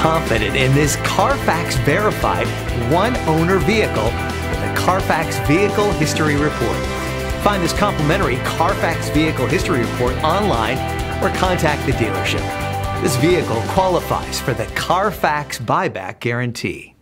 confident in this Carfax verified one-owner vehicle with the Carfax Vehicle History Report. Find this complimentary Carfax Vehicle History Report online or contact the dealership. This vehicle qualifies for the Carfax Buyback Guarantee.